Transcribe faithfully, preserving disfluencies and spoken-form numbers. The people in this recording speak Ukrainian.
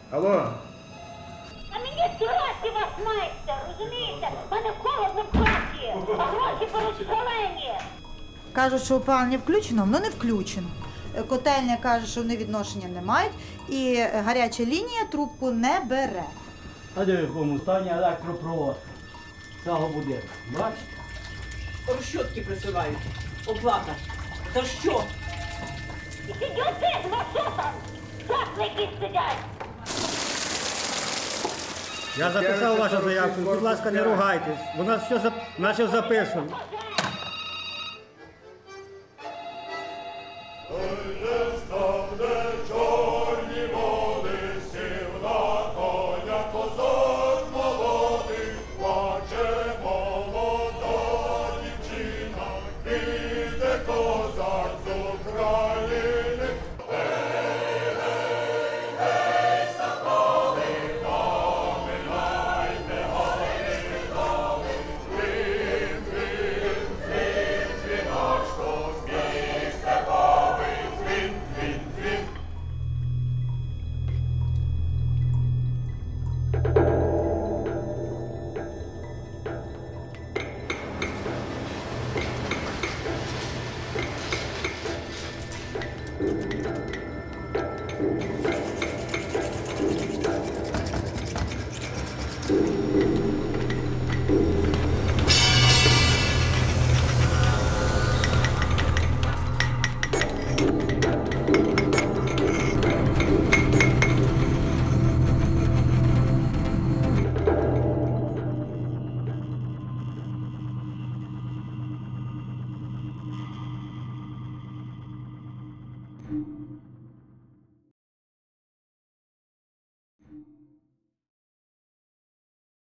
Алло, А мені срати вас майстер, розумієте? В мене холодно в хаті, а гроші беруть шалені. Кажуть, що опалення включено, воно не включено. Е, Котельня каже, що вони відношення не мають, і е, гаряча лінія трубку не бере. А де в якому стані електропровод цього будинку? Бачите? Розчотки присилають. Оплата. За що? Ідіотизм, а що там? Заклики сидять. Я записав вашу заявку, будь ласка, не ругайтесь, бо у нас все, зап... у нас все записано. Thank you.